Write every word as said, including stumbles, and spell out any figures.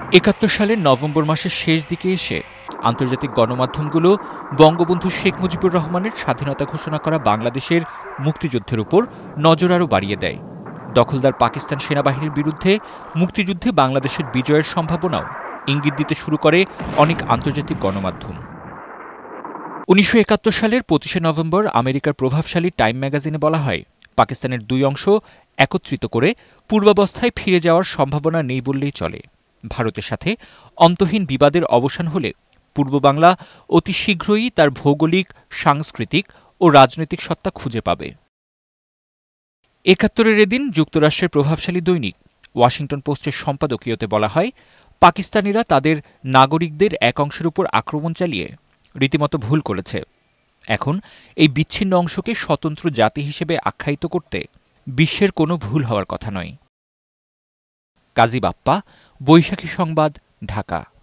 একাত্তর সালের নভেম্বর মাসের শেষ দিকে এসে আন্তর্জাতিক গণমাধ্যমগুলো বঙ্গবন্ধু শেখ মুজিবুর রহমানের স্বাধীনতা ঘোষণা করা বাংলাদেশের মুক্তিযুদ্ধের উপর নজর আরও বাড়িয়ে দেয়। দখলদার পাকিস্তান সেনাবাহিনীর বিরুদ্ধে মুক্তিযুদ্ধে বাংলাদেশের বিজয়ের সম্ভাবনাও ইঙ্গিত দিতে শুরু করে অনেক আন্তর্জাতিক গণমাধ্যম। উনিশশো একাত্তর সালের পঁচিশে নভেম্বর আমেরিকার প্রভাবশালী টাইম ম্যাগাজিনে বলা হয়, পাকিস্তানের দুই অংশ একত্রিত করে পূর্বাবস্থায় ফিরে যাওয়ার সম্ভাবনা নেই বললেই চলে। ভারতের সাথে অন্তহীন বিবাদের অবসান হলে পূর্ব বাংলা অতি শীঘ্রই তার ভৌগোলিক, সাংস্কৃতিক ও রাজনৈতিক সত্তা খুঁজে পাবে। একাত্তরের এদিন যুক্তরাষ্ট্রের প্রভাবশালী দৈনিক ওয়াশিংটন পোস্টের সম্পাদকীয়তে বলা হয়, পাকিস্তানিরা তাদের নাগরিকদের এক অংশের উপর আক্রমণ চালিয়ে রীতিমতো ভুল করেছে। এখন এই বিচ্ছিন্ন অংশকে স্বতন্ত্র জাতি হিসেবে আখ্যায়িত করতে বিশ্বের কোনো ভুল হওয়ার কথা নয়। কাজী বাপ্পা, বৈশাখী সংবাদ, ঢাকা।